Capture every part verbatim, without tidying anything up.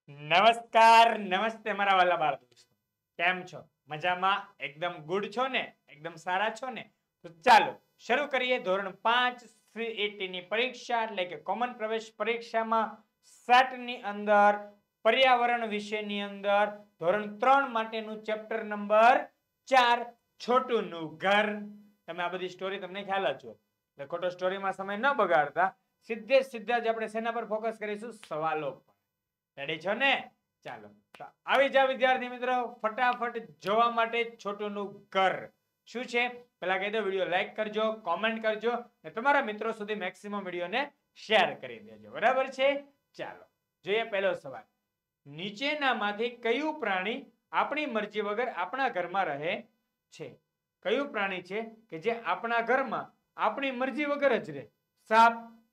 નમસ્કાર નમસ્તે મારા વાલા બાળ દોસ્તો, કેમ છો? મજામાં? એકદમ ગુડ છો ને? એકદમ સારા છો ને? તો ચાલો શરૂ કરીએ ધોરણ પાંચ સીઈટી ની પરીક્ષા એટલે કે કોમન પ્રવેશ પરીક્ષામાં સાત ની અંદર પર્યાવરણ વિષયની અંદર ધોરણ ત્રણ માટેનું ચેપ્ટર નંબર ચાર છોટુંનું ઘર. તમે આ બધી સ્ટોરી તમને ખ્યાલ જ હોય એટલે ખોટો સ્ટોરીમાં સમય ન બગાડતા સીધે સીધા જ આપણે શેના પર ફોકસ કરીશું? સવાલો પર. રેડી છો ને? ચાલો આવી જાવ વિદ્યાર્થી મિત્રો, ફટાફટ જોવા માટે છોટુંનું ઘર શું છે પેલા કહી દો. વિડીયો લાઈક કરજો, કોમેન્ટ કરજો અને તમારા મિત્રો સુધી મેક્સિમમ વિડીયોને શેર કરી દેજો. બરાબર છે? ચાલો જોઈએ પહેલો સવાલ. નીચેનામાંથી કયું પ્રાણી આપણી મરજી વગર આપણા ઘરમાં રહે છે? કયું પ્રાણી છે કે જે આપણા ઘરમાં આપણી મરજી વગર જ રહે? સાપ.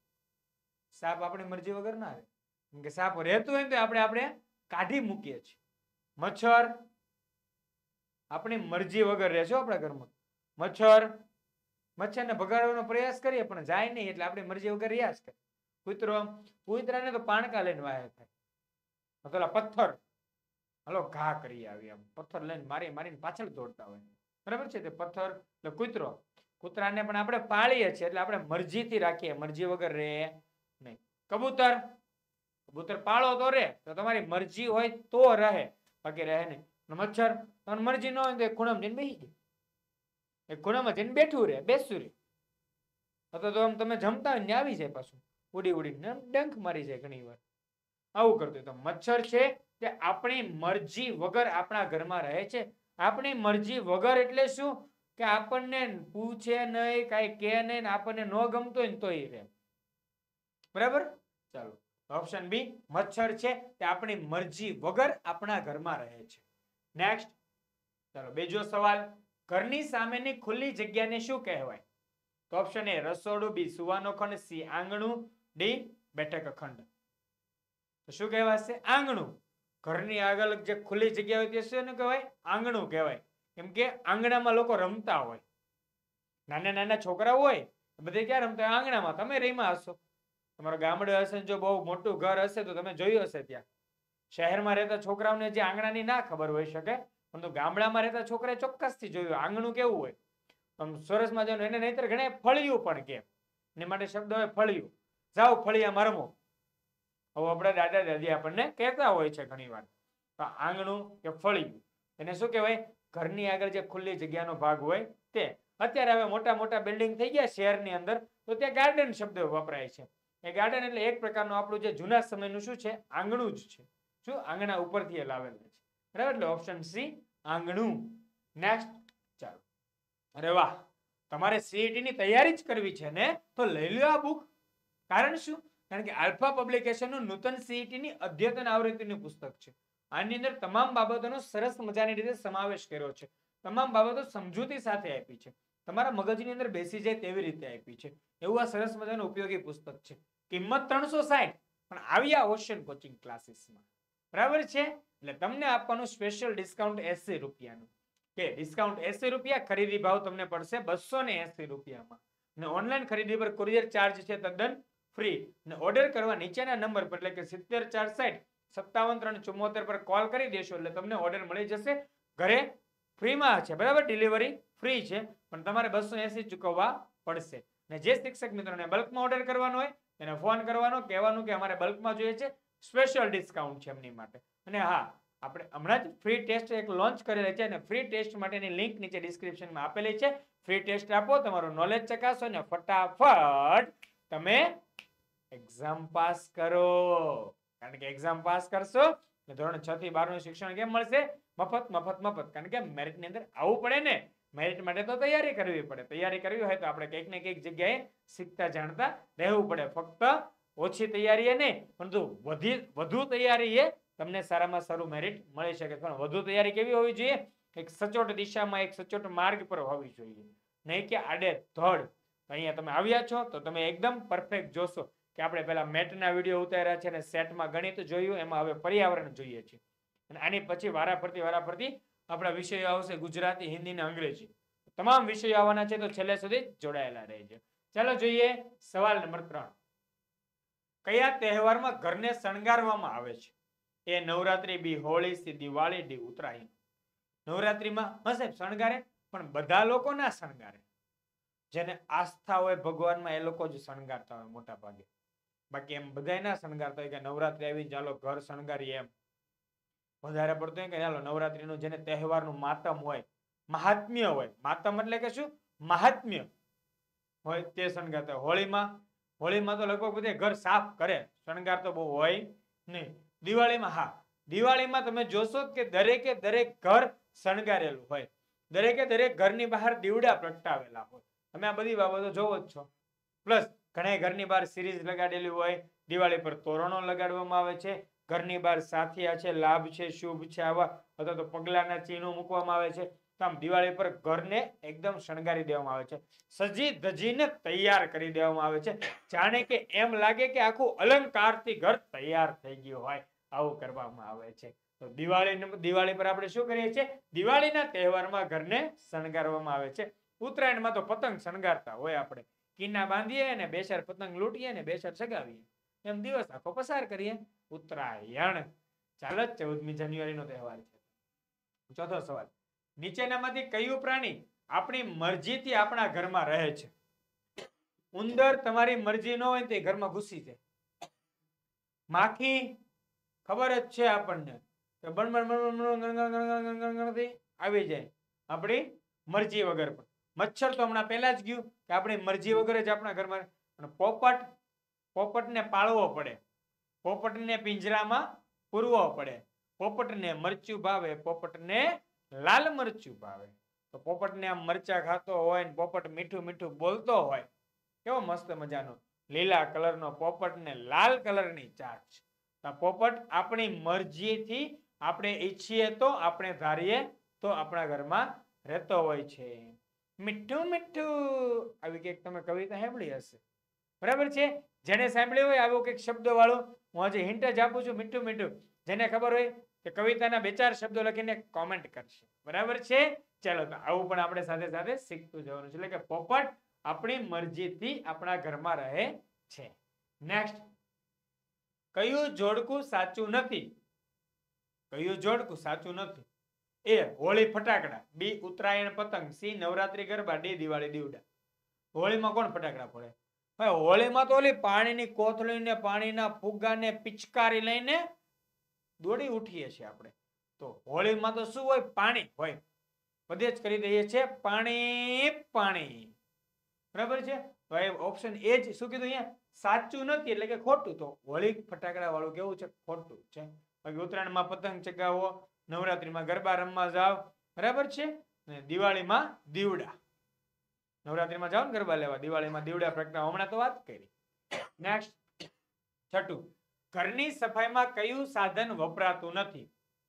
સાપ આપણી મરજી વગર ના રહે, કે સાપ રહેતું હોય તો આપણે આપણે કાઢી મૂકીએ છીએ. મચ્છર આપણી મરજી વગર રહેશે આપણા ઘરમાં. મચ્છર મચ્છરને ભગાડવાનો પ્રયાસ કરીએ પણ જાય નહીં એટલે આપણી મરજી વગર રહ્યા જ કરે. કૂતરો કૂતરાને તો પાણકા લઈને વાહે થાય. પેલા પથ્થર હલો ઘા કરી આવી આમ પથ્થર લઈને મારી મારીને પાછળ દોડતા હોય. બરાબર છે? તે પથ્થર એટલે કૂતરો. કૂતરાને પણ આપણે પાળીએ છીએ એટલે આપણે મરજીથી રાખીએ, મરજી વગર રહે નહીં. કબૂતર કબૂતર પાળો તો રે, તો તમારી મરજી હોય તો રહે, બાકી રહે નહીં. મચ્છર તમારી મરજી ન હોય તો એક ખૂણામાં જઈને બેસી જાય, એક ખૂણામાં જઈને બેઠું રહે, બેસું રહે. અથવા તો આમ તમે જમતા હોય ને આવી જાય પાછું ઉડી ઉડીને ડંખ મારી જાય ઘણી વાર. આવું કરતું. તો મચ્છર છે તે આપણી મરજી વગર આપણા ઘરમાં રહે છે. આપણી મરજી વગર એટલે શું? કે આપણને પૂછે નહીં, કાંઈ કે નહીં, આપણને ન ગમતો હોય ને તો એ રહે. બરાબર? ચાલો ઓપ્શન બી મચ્છર છે તે આપણી મરજી વગર આપણા ઘરમાં રહે છે. નેક્સ્ટ ચાલો બીજો સવાલ. ઘરની સામેની ખુલ્લી જગ્યાને શું કહેવાય? તો ઓપ્શન એ રસોડું, બી સુવાનો ખંડ, સી આંગણું, ડી બેઠક ખંડ. તો શું કહેવાશે? આંગણું. ઘરની આગળ જે ખુલ્લી જગ્યા હોય તે શું કહેવાય? આંગણું કહેવાય. કેમ કે આંગણામાં લોકો રમતા હોય, નાના નાના છોકરા હોય બધે ક્યાં રમતા હોય? આંગણામાં. તમે રહીમાં હશો, તમારો ગામડે હશે, જો બહુ મોટું ઘર હશે તો તમે જોયું હશે. ત્યાં શહેરમાં રહેતા છોકરાઓને જે આંગણાની ના ખબર હોઈ શકે, પરંતુ ગામડામાં રહેતા છોકરાએ ચોક્કસથી જોયું આંગણું કેવું હોય. આમ સરસમાં જવાનું એને નહીતર ઘણા ફળિયું પણ કે એની માટે શબ્દ હોય ફળિયું. જાઓ ફળિયામાં રમો. હવે આપણા દાદા દાદી આપણને કહેતા હોય છે ઘણી વાર. આંગણું કે ફળિયું એને શું કહેવાય? ઘરની આગળ જે ખુલ્લી જગ્યાનો ભાગ હોય તે. અત્યારે હવે મોટા મોટા બિલ્ડિંગ થઈ ગયા શહેરની અંદર તો ત્યાં ગાર્ડન શબ્દ વપરાય છે. એ ગાર્ડન એટલે એક પ્રકારનું આપણું જે જૂના સમયનું શું છે? આંગણું જ છે. શું? આંગણા ઉપરથી એ લાવેલું છે. બરાબર? એટલે ઓપ્શન સી આંગણું. નેક્સ્ટ ચાલો. અરે વાહ, તમારે સીઈટી ની તૈયારી જ કરવી છે ને? તો લઈ લો આ બુક. કારણ શું? કારણ કે આલ્ફા પબ્લિકેશનનું નૂતન સીઈટી ની અદ્યતન આવૃત્તિનું પુસ્તક છે. આની અંદર તમામ બાબતોનો સરસ મજાની રીતે સમાવેશ કર્યો છે. તમામ બાબતો સમજૂતી સાથે આપી છે, તમારા મગજની અંદર બેસી જાય તેવી રીતે આપી છે. એવું આ સરસ મજાનું ઉપયોગી પુસ્તક છે. કિંમત ત્રણસો સાઠ પણ આવ્યા ઓશન કોચિંગ ક્લાસીસમાં. બરાબર છે? એટલે તમને આપવાનું સ્પેશિયલ ડિસ્કાઉન્ટ એસી રૂપિયાનું. કે ડિસ્કાઉન્ટ એસી રૂપિયા, ખરીદી ભાવ તમને પડશે બસો ને એસી રૂપિયામાં. અને ઓનલાઈન ખરીદી પર કુરિયર ચાર્જ છે તદ્દન ફ્રી. અને ઓર્ડર કરવા નીચેના નંબર પર એટલે કે સિત્તેર ચાર સાઠ સત્તાવન ત્રણ ચુમ્મોતેર પર કોલ કરી દેશો એટલે તમને ઓર્ડર મળી જશે. ઘરે ફ્રીમાં છે. બરાબર? ડિલિવરી ફ્રી છે પણ તમારે બસો એસી ચૂકવવા પડશે. અને જે શિક્ષક મિત્રોને બલ્કમાં ઓર્ડર કરવાનો હોય એને ફોન કરવાનો, કહેવાનું કે અમારે બલ્કમાં જોઈએ છે, સ્પેશિયલ ડિસ્કાઉન્ટ છે એમની માટે. અને હા, આપણે હમણાં જ ફ્રી ટેસ્ટ એક લોન્ચ કરેલી છે અને ફ્રી ટેસ્ટ માટેની લિંક નીચે ડિસ્ક્રિપ્શનમાં આપેલી છે. ફ્રી ટેસ્ટ આપો, તમારું નોલેજ ચકાસો અને ફટાફટ તમે એક્ઝામ પાસ કરો. કારણ કે એક્ઝામ પાસ કરશો એટલે ધોરણ છ થી બાર નું શિક્ષણ કેમ મળશે? મફત મફત મફત. કારણ કે મેરિટ ની અંદર આવવું પડે ને. મેરિટ માટે તો તૈયારી કરવી પડે. તૈયારી કરવી હોય તો આપણે કંઈક ને કંઈક જગ્યાએ શીખતા જાણતા રહેવું પડે. ફક્ત ઓછી તૈયારી એ નહીં પરંતુ વધી વધુ તૈયારી એ તમને સારામાં સારું મેરિટ મળી શકે. પણ વધુ તૈયારી કેવી હોવી જોઈએ? એક સચોટ દિશામાં, એક સચોટ માર્ગ પર હોવી જોઈએ, નહીં કે આડે ધડ. અહીંયા તમે આવ્યા છો તો તમે એકદમ પરફેક્ટ જોશો કે આપણે પેલા મેટના વિડીયો ઉતાર્યા છે અને સેટમાં ગણિત જોયું, એમાં હવે પર્યાવરણ જોઈએ છે. અને આની પછી વારાફરતી વારાફરતી આપણા વિષયો આવશે ગુજરાતી, હિન્દી અને અંગ્રેજી. તમામ વિષયો આવવાના છે તો છેલ્લે સુધી જોડાયેલા રહેજો. ચાલો જોઈએ સવાલ નંબર ત્રણ. કયા તહેવારમાં ઘરને શણગારવામાં આવે છે? A Navratri B Holi C Diwali D Uttarayan. નવરાત્રીમાં હશે શણગારે, પણ બધા લોકો ના શણગારે. જેને આસ્થા હોય ભગવાનમાં એ લોકો જ શણગારતા હોય મોટા ભાગે. બાકી એમ બધા ના શણગારતા હોય કે નવરાત્રી આવી ચાલો ઘર શણગારીએ એમ. વધારે પડતું હોય કે ચાલો નવરાત્રીનું જેને તહેવારનું માતમ હોય, મહાત્મ્ય હોય. માતમ એટલે કે શું? મહાત્મ્ય હોય તે શણગારતા હોય. હોળીમાં હોળીમાં તો લગભગ બધે ઘર સાફ કરે, શણગાર તો બહુ હોય નહીં. દિવાળીમાં હા, દિવાળીમાં તમે જોશો કે દરેકે દરેક ઘર શણગારેલું હોય. દરેકે દરેક ઘરની બહાર દીવડા પ્રગટાવેલા હોય. તમે આ બધી બાબતો જોવો જ છો. પ્લસ ઘણા ઘરની બહાર સિરીઝ લગાડેલી હોય. દિવાળી પર તોરણો લગાડવામાં આવે છે. ઘરની બહાર સાથિયા છે, લાભ છે, શુભ છે, આવા અથવા તો પગલાના ચિહ્નો મૂકવામાં આવે છે. આમ દિવાળી પર ઘરને એકદમ શણગારી દેવામાં આવે છે. સજી ધજીને તૈયાર કરી દેવામાં આવે છે. જાણે કે એમ લાગે કે આખું અલંકારથી ઘર તૈયાર થઈ ગયું હોય, આવું કરવામાં આવે છે. તો દિવાળી દિવાળી પર આપણે શું કરીએ છીએ? દિવાળીના તહેવારમાં ઘરને શણગારવામાં આવે છે. ઉત્તરાયણમાં તો પતંગ શણગારતા હોય આપણે. કિન્ના બાંધીએ ને બે ચાર પતંગ લૂંટીએ ને બે ચાર ચગાવીએ. એમ દિવસ આખો પસાર કરીએ. ઉત્તરાયણ ચાલો, ચૌદમી જાન્યુઆરી નો તહેવાર છે. ચોથો સવાલ, નીચેનામાંથી કયું પ્રાણી આપણી મરજીથી આપણા ઘરમાં રહે છે? ઉંદર તમારી મરજી ન હોય તો એ ઘરમાં ઘૂસી જાય. માખી ખબર જ છે આપણને કે બણબણ બણબણ આવી જાય આપણી મરજી વગર. પણ મચ્છર તો હમણાં પહેલા જ ગયું કે આપણી મરજી વગર જ આપણા ઘરમાં. પોપટ પોપટને પાળવો પડે, પોપટને પિંજરામાં પૂરવો પડે. પોપટને મરચું ભાવે, પોપટને લાલ મરચું ભાવે. તો પોપટને આમ મરચા ખાતો હોય ને પોપટ મીઠું મીઠું બોલતો હોય, કેવો મસ્ત મજાનો લીલા કલરનો પોપટ ને લાલ કલરની ચાંચ. પોપટ આપણી મરજીથી આપણે ઈચ્છીએ તો, આપણે ધારીએ તો આપણા ઘરમાં રહેતો હોય છે. મીઠું મીઠું આવી કંઈક તમે કવિતા સાંભળી હશે, બરાબર છે? જેને સાંભળ્યું હોય આવું કંઈક શબ્દ વાળું, હું હજી હિન્ટ જ આપું છું. મીઠું મીઠું જેને ખબર હોય કે કવિતાના બે ચાર શબ્દો લખીને કોમેન્ટ કરશે, બરાબર છે? ચાલો, તો આવું પણ આપણે સાથે સાથે શીખતું જવાનું છે. એટલે કે પોપટ આપણી મરજીથી આપણા ઘરમાં રહે છે. નેક્સ્ટ, કયું જોડકું સાચું નથી? કયું જોડકું સાચું નથી? એ હોળી ફટાકડા, બી ઉત્તરાયણ પતંગ, સી નવરાત્રી ગરબા, ડી દિવાળી દીવડા. હોળીમાં કોણ ફટાકડા ફોડે? ભાઈ હોળીમાં તો ઓલી પાણીની કોથળીને પાણીના ફુગ્ગાને પિચકારી લઈને દોડી ઉઠીએ છીએ આપણે. તો હોળીમાં તો શું હોય? પાણી હોય. બધે જ કરી દઈએ છીએ પાણી પાણી, બરાબર છે? તો એ ઓપ્શન એ જ શું કીધું અહીંયા? સાચું નથી એટલે કે ખોટું. તો હોળી ફટાકડા વાળું કેવું છે? ખોટું છે. બાકી ઉત્તરાયણમાં પતંગ ચગાવો, નવરાત્રીમાં ગરબા રમવા જાવ, બરાબર છે? દિવાળીમાં દીવડા, નવરાત્રીમાં જાઓ ને ગરબા લેવા, દિવાળીમાં દીવડા પ્રગટાવો. હમણાં તો વાત કરી. નેક્સ્ટ, છઠ્ઠું, ઘરની સફાઈમાં કયું સાધન વપરાતું નથી?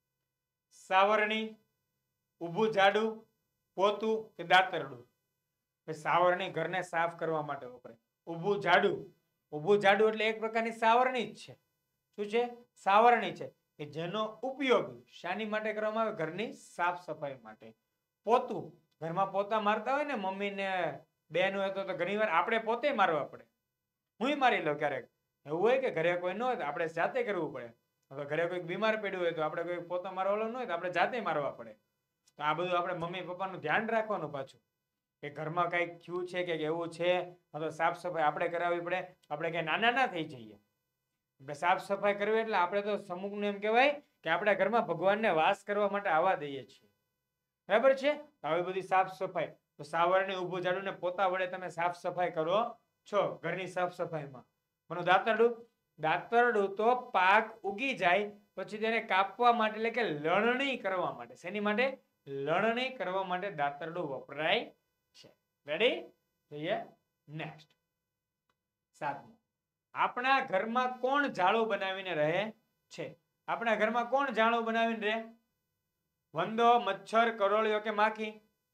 સાવરણી, ઊભું ઝાડુ, પોતું કે દાતરડું? સાવરણી ઘરને સાફ કરવા માટે વપરાય. ઊભું ઝાડુ, ઊભું ઝાડુ એટલે એક પ્રકારની સાવરણી જ છે. શું છે? સાવરણી છે કે જેનો ઉપયોગ શાની માટે કરવામાં આવે? ઘરની સાફ સફાઈ માટે. પોતું, ઘરમાં પોતા મારતા હોય ને મમ્મી ને બેન હોય તો ઘણી વાર આપણે પોતે મારવા પડે. હું મારી લઉં ક્યારેક. એવું હોય કે ઘરે કોઈ ન હોય તો આપણે જાતે કરવું પડે. અથવા ઘરે કોઈ બીમાર પડ્યું હોય તો આપણે કોઈ પોતા મારવા ન હોય તો આપણે જાતે મારવા પડે. તો આ બધું આપણે મમ્મી પપ્પાનું ધ્યાન રાખવાનું પાછું, કે ઘરમાં કંઈક થયું છે કે એવું છે, તો સાફ સફાઈ આપણે કરાવવી પડે. આપણે ક્યાંય નાના ના થઈ જઈએ. આપણે સાફ સફાઈ કરવી એટલે આપણે તો સમૂહનું એમ કહેવાય કે આપણા ઘરમાં ભગવાનને વાસ કરવા માટે આવવા દઈએ છીએ, બરાબર છે? આવી બધી સાફ સફાઈ. તો સાવરણી, ઊભું ઝાડુ ને પોતા વડે તમે સાફ સફાઈ કરો છો ઘરની સાફ સફાઈમાં. પણ દાતરડું, દાતરડું તો પાક ઉગી જાય પછી તેને કાપવા માટે એટલે કે લણણી કરવા માટે. શેની માટે? લણણી કરવા માટે દાતરડું વપરાય છે. રેડી? જોઈએ નેક્સ્ટ. સાતમું, આપણા ઘરમાં કોણ જાળું બનાવીને રહે છે? આપણા ઘરમાં કોણ જાળું બનાવીને રહે? વંદો, મચ્છર, કરોળિયો કે માખી?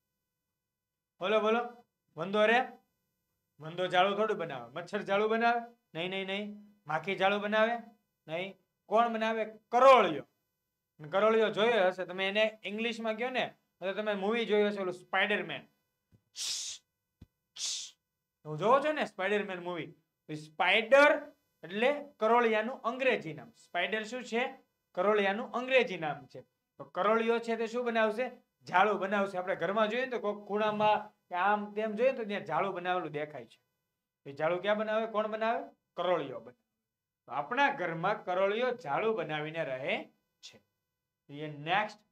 બોલો બોલો. વંદો રે? વંદો જાળું થોડું બનાવે. મચ્છર જાળું બનાવે? નહીં નહીં નહીં. માખી જાળું બનાવે? નહીં. કોણ બનાવે? કરોળિયો. કરોળિયો જોયો હશે તમે, એને ઇંગ્લિશમાં કહો ને તો તમે મૂવી જોયો હશે ઓલું સ્પાઈડરમેન. હું જોવો છો ને સ્પાઈડરમેન મૂવી? સ્પાઈડર એટલે કરોળિયાનું અંગ્રેજી નામ. સ્પાઈડર શું છે? કરોળિયાનું અંગ્રેજી નામ છે. તો કરોળિયો છે તે શું બનાવશે? જાળું બનાવશે. આપણે ઘરમાં જોઈએ તો કોઈક ખૂણામાં કે આમ તેમ જોઈએ તો ત્યાં જાળું બનાવેલું દેખાય છે. એ જાળું ક્યાં બનાવે? કોણ બનાવે? કરોળિયો બનાવે. તો આપણા ઘરમાં કરોળિયો જાળું બનાવીને રહે છે. નેક્સ્ટ.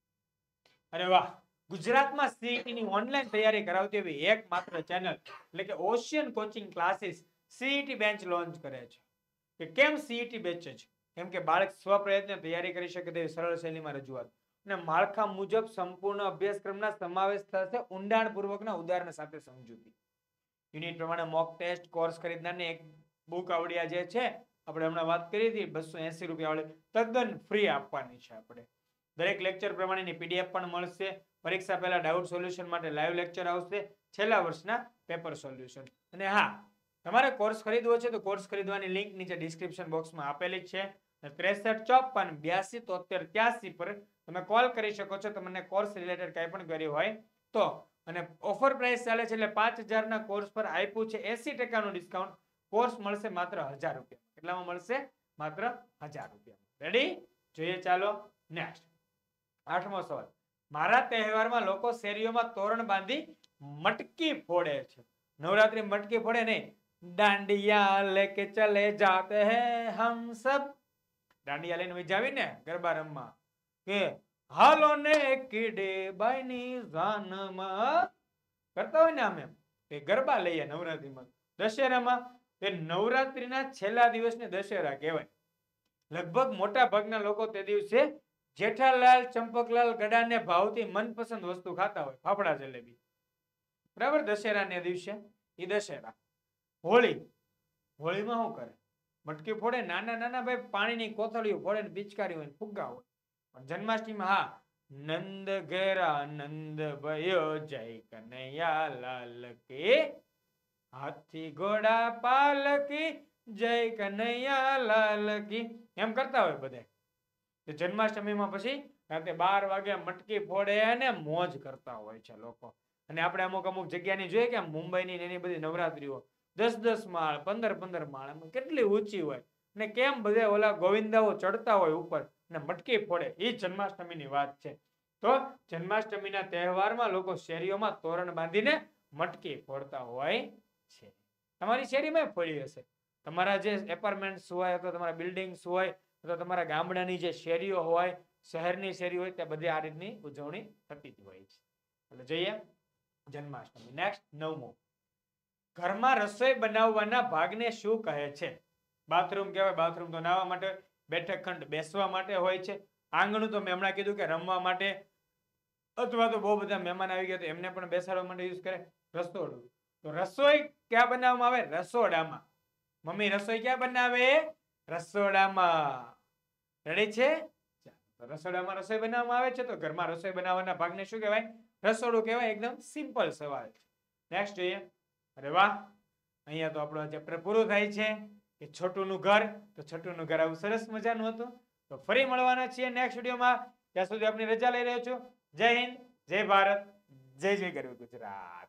અરે વાહ, ગુજરાતમાં સીઈટી ની ઓનલાઈન તૈયારી કરાવતી એવી એકમાત્ર ચેનલ એટલે કે Ocean Coaching Classes CET bench launch કરે છે. કે કેમ સીઈટી બેચ છે? કેમ કે બાળક સ્વપ્રયત્ને તૈયારી કરી શકે તેવી સરળ શૈલીમાં રજૂઆત અને માળખા મુજબ સંપૂર્ણ અભ્યાસક્રમના સમાવેશ થશે ઊંડાણપૂર્વકના ઉદાહરણ સાથે સમજૂતી. યુનિટ પ્રમાણે મોક ટેસ્ટ કોર્સ ખરીદનારને એક બુક આવડિયા જે છે આપણે હમણાં વાત કરી હતી બસો એસી રૂપિયા વાળી તદ્દન ફ્રી આપવાની છે. આપણે દરેક લેક્ચર પ્રમાણેની પીડીએફ પણ મળશે. પરીક્ષા પહેલા ડાઉટ સોલ્યુશન માટે લાઈવ લેક્ચર આવશે. છેલ્લા વર્ષના પેપર સોલ્યુશન. અને હા, તમારે કોર્સ ખરીદવો છે તો કોર્સ ખરીદવાની લિંક નીચે ડિસ્ક્રિપ્શન બોક્સમાં આપેલી જ છે. ત્રેસઠ ચોપન બ્યાસી તોતેર ત્યાસી પર તમે કોલ કરી શકો છો તમને કોર્સ રિલેટેડ કંઈ પણ ક્વેરી હોય તો. અને ઓફર પ્રાઇસ ચાલે છે એટલે પાંચ હજાર ના કોર્સ પર આપ્યું છે એસી ટકાનું ડિસ્કાઉન્ટ. કોર્સ મળશે માત્ર હજાર રૂપિયા. કેટલામાં મળશે? માત્ર હજાર રૂપિયા. રેડી? જોઈએ ચાલો નેક્સ્ટ. આઠમો સવાલ. મારા તહેવારમાં લોકો શેરીઓમાં તોરણ બાંધી મટકી ફોડે છે. નવરાત્રી મટકી ફોડે નહીં. દાંડિયા લેકે ચલે જાતે હે હમ સબ. દાંડિયા લઈને વિજાવી ને ગરબા રમવા કે હાલો ને કીડે બાઈની જાનમાં કરતા હોય ને આમ એમ કે ગરબા લઈએ નવરાત્રીમાં. દશેરામાં એ નવરાત્રીના છેલ્લા દિવસને દશેરા કહેવાય. લગભગ મોટા ભાગના લોકો તે દિવસે જેઠાલાલ ચંપકલાલ ગડાને ભાવતી મનપસંદ વસ્તુ ખાતા હોય. ફાફડા જલેબી. બરાબર? દશેરાના દિવસે એ દશેરા. હોળી. હોળીમાં શું કરે? મટકી ફોડે. નાના નાના ભાઈ પાણીની કોથળીઓ ફોડે ને પિચકારી હોય ફુગ્ગા હોય. પણ જન્માષ્ટમીમાં હા, નંદ ઘેરા નંદ ભયો જય કનૈયા લાલ કે હાથી ઘોડા પાલકી જય કનૈયા લાલ કી એમ કરતા હોય બધા. જન્માષ્ટમીમાં પછી રાતે બાર વાગે મટકી ફોડે અને મોજ કરતા હોય છે લોકો. અને આપણે અમુક અમુક જગ્યાની જોઈએ કે મુંબઈની એની બધી નવરાત્રીઓ દસ દસ માળ પંદર પંદર માળ કેટલી ઊંચી હોય ને કેમ બધા ઓલા ગોવિંદાઓ ચડતા હોય ઉપર ને મટકી ફોડે. એ જન્માષ્ટમીની વાત છે. તો જન્માષ્ટમીના તહેવારમાં લોકો શેરીઓમાં તોરણ બાંધીને મટકી ફોડતા હોય છે. તમારી શેરીમાં ફોડી હશે. તમારા જે એપાર્ટમેન્ટ્સ હોય અથવા તમારા બિલ્ડિંગ્સ હોય અથવા તમારા ગામડાની જે શેરીઓ હોય શહેરની શેરી હોય ત્યાં બધી આ રીતની ઉજવણી થતી જ હોય છે. એટલે જોઈએ જન્માષ્ટમી. નેક્સ્ટ નવમો. ઘરમાં રસોઈ બનાવવાના ભાગને શું કહે છે? બાથરૂમ કહેવાય. બાથરૂમ તો નાહવા માટે, બેઠક ખંડ બેસવા માટે હોય છે. આંગણું તો મેં હમણાં કીધું કે રમવા માટે અથવા તો બહુ બધા મહેમાન આવી ગયા તો એમને પણ બેસાડવા માટે યુઝ કરે. રસોડું તો રસોઈ ક્યાં બનાવવામાં આવે? રસોડામાં. મમ્મી રસોઈ ક્યાં બનાવે? રસોડામાં. રેડી છે? રસોડામાં રસોઈ બનાવવામાં આવે છે તો ઘરમાં રસોઈ બનાવવાના ભાગને શું કહેવાય? રસોડું કહેવાય. એકદમ સિમ્પલ સવાલ છે. નેક્સ્ટ જોઈએ. અરે વાહ, અહીંયા તો આપણો ચેપ્ટર પૂરું થાય છે કે છોટુનું ઘર. તો છોટુનું ઘર આવું સરસ મજાનું હતું. તો ફરી મળવાના છીએ નેક્સ્ટ વિડીયોમાં. ત્યાં સુધી આપની રજા લઈ રહ્યો છું. જય હિન્દ, જય ભારત, જય જય ગરવી ગુજરાત.